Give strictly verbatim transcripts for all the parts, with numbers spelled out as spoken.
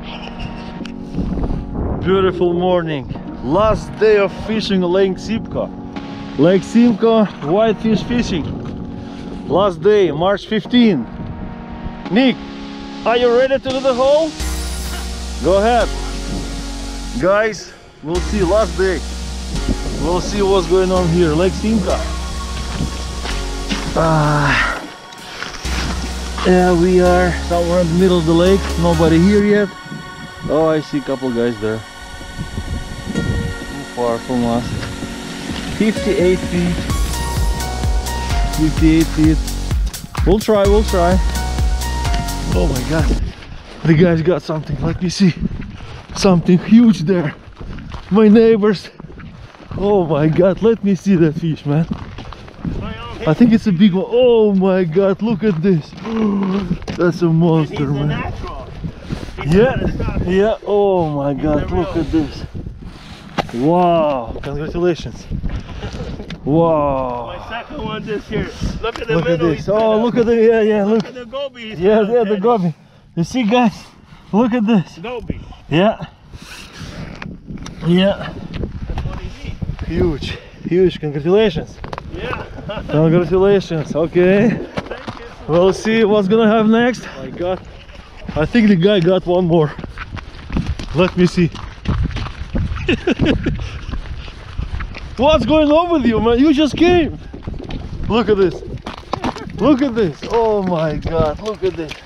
Beautiful morning. Last day of fishing Lake Simcoe. Lake Simcoe, whitefish fishing. Last day, March fifteenth. Nick, are you ready to do the hole? Go ahead. Guys, we'll see last day. We'll see what's going on here. Lake Simcoe. Ah, yeah, we are somewhere in the middle of the lake. Nobody here yet. Oh, I see a couple guys there. Too far from us. fifty-eight feet. fifty-eight feet. We'll try, we'll try. Oh my god. The guys got something. Let me see. Something huge there. My neighbors. Oh my god, let me see that fish, man. I think it's a big one. Oh my god, look at this. That's a monster, man. Yeah, yeah. Oh my god, look at this. Wow, congratulations. Wow. My second one this year. Look at the Look at middle. this. Oh, look at the, yeah, yeah, look. Look at the goby. Yeah, yeah, the goby. You see, guys? Look at this. Goby. Yeah. Yeah. That's what he needs. Huge, huge. Congratulations. Yeah. Congratulations. Okay. Thank you. We'll see what's gonna have next. Oh my god. I think the guy got one more. Let me see. What's going on with you, man? You just came. Look at this. Look at this. Oh my god. Look at this.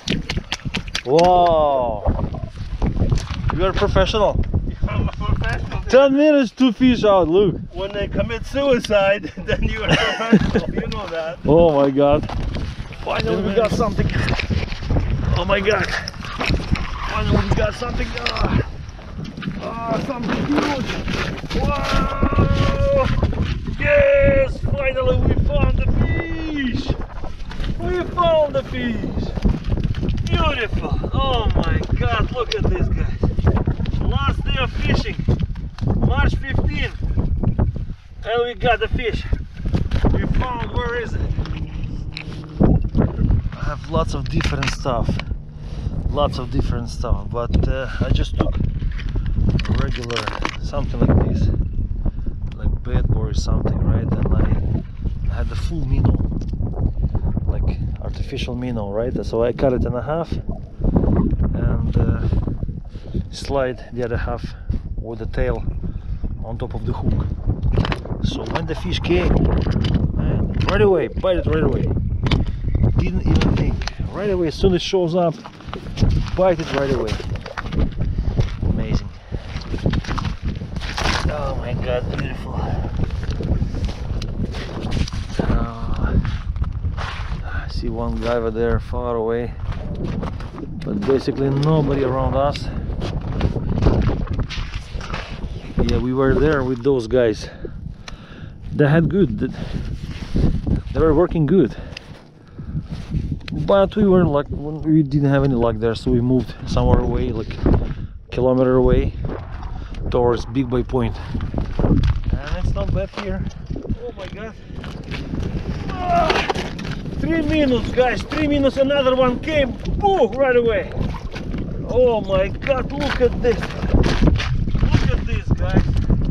Wow. You are a professional. I'm a professional. ten minutes to fish out. Look. When they commit suicide, then you are professional. You know that. Oh my god. Finally we got something. Oh my god. Finally we got something. Ah, ah, something huge. Wow. Yes, finally we found the fish. We found the fish. Beautiful. Oh my god, look at this, guys. Last day of fishing, March fifteenth. And we got the fish. We found, where is it? I have lots of different stuff. Lots of different stuff, but uh, I just took regular, something like this. Like bait or something, right? And I, I had the full minnow. Like artificial minnow, right? So I cut it in a half and uh, slide the other half with the tail on top of the hook. So when the fish came, man, right away, bite it right away. Didn't even think. Right away, as soon as it shows up, bite it right away. Amazing. Oh my god, beautiful. I see one guy over there far away, but basically nobody around us. Yeah, we were there with those guys. They had good, they were working good, but we were like, we didn't have any luck there, so we moved somewhere away, like a kilometer away, towards Big Bay Point. And it's not bad here. Oh my god. Ah, three minutes, guys, three minutes, another one came, boom, right away. Oh my god, look at this. Look at this, guys.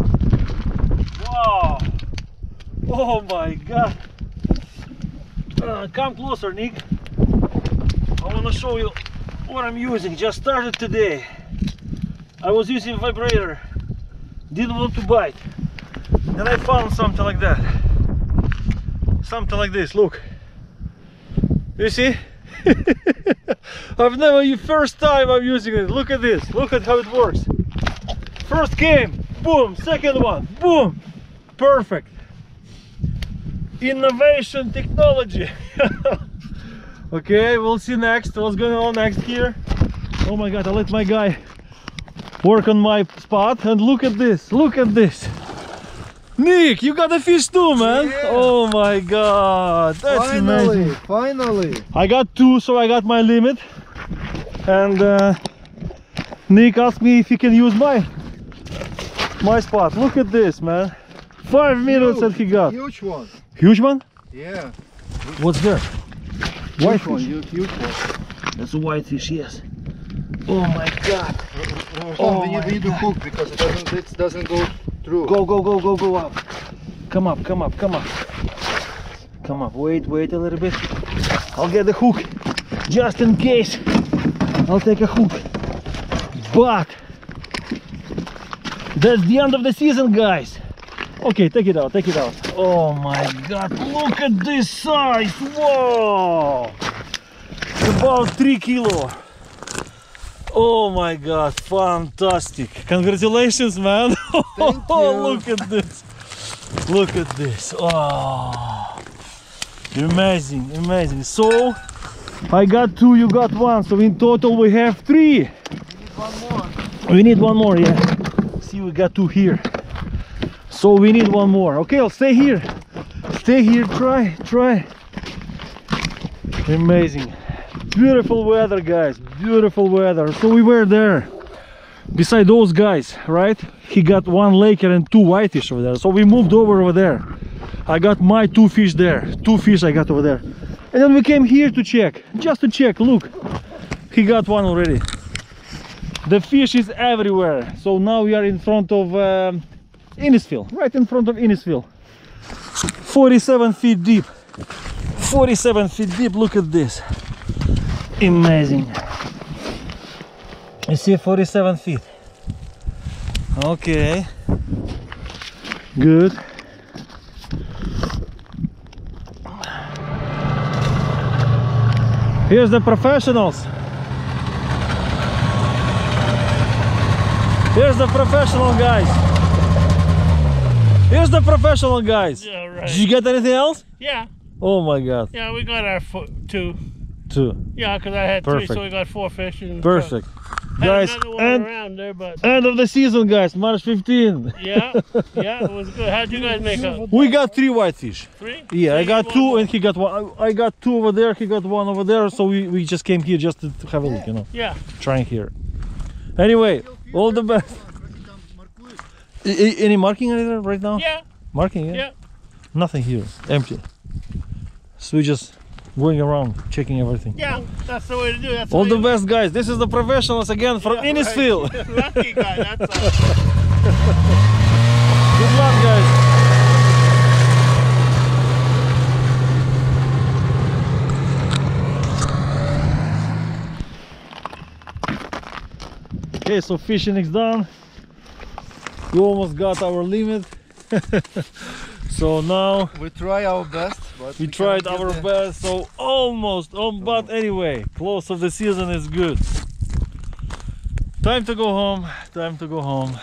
Wow. Oh my god. Uh, come closer, Nick. I want to show you what I'm using. Just started today. I was using vibrator. Didn't want to bite. And I found something like that. Something like this, look. You see? I've never, the first time I'm using it. Look at this. Look at how it works. First came, boom. Second one, boom. Perfect. Innovation technology. Okay, we'll see next. What's going on next here? Oh my god, I let my guy work on my spot, and look at this. Look at this. Nick, you got a fish too, man. Yeah. Oh my god, that's Finally, amazing. finally. I got two, so I got my limit. And uh, Nick asked me if he can use my my spot. Look at this, man. Five minutes Huge, and he got. Huge one. Huge one? Yeah. What's there? Huge White one, fish. huge, huge one. That's a white fish, yes. Oh my god. Oh, we my need, we need to hook because it doesn't, it doesn't go through. Go, go, go, go, go up. Come up, come up, come up. Come up, wait, wait a little bit. I'll get the hook. Just in case. I'll take a hook. But that's the end of the season, guys. Okay, take it out, take it out. Oh my god, look at this size. Whoa! It's about three kilo. Oh my god, fantastic. Congratulations, man. Thank you. Look at this. Look at this. Oh, amazing, amazing. So I got two, you got one. So in total we have three. We need one more. We need one more, yeah. See, we got two here. So we need one more. Okay, I'll stay here. Stay here, try, try. Amazing. Beautiful weather, guys. Beautiful weather. So we were there. Beside those guys, right? He got one laker and two whitefish over there. So we moved over over there. I got my two fish there. Two fish I got over there. And then we came here to check. Just to check. Look. He got one already. The fish is everywhere. So now we are in front of um, Innisfil. Right in front of Innisfil. forty-seven feet deep. forty-seven feet deep. Look at this. Amazing. You see, forty-seven feet. Okay. Good. Here's the professionals. Here's the professional guys. Here's the professional guys. Yeah, right. Did you get anything else? Yeah, Oh my god. yeah, we got our foot two. Two. Yeah, because I had Perfect. three, so we got four fish. And Perfect. Had Guys, another one and around there, but end of the season, guys. March fifteenth. yeah, yeah, it was good. How'd you guys make out? We got three whitefish. Three? Yeah, So I you got want two more? and he got one. I I got two over there, he got one over there. So we, we just came here just to to have a look, you know, Yeah. trying here. Anyway, all the best. I- I- Any marking anywhere right now? Yeah, Marking, yeah? yeah. Nothing here, empty. So we just going around checking everything. Yeah, that's the way to do it. That's All the way best, guys. This is the professionals again from Yeah, Innisfil. right. Lucky guy, that's all. Good luck, guys. Okay, so fishing is done. We almost got our limit. So now We try our best, but we we tried cannot our get the- best. So almost, oh, but anyway, close of the season is good. Time to go home. Time to go home.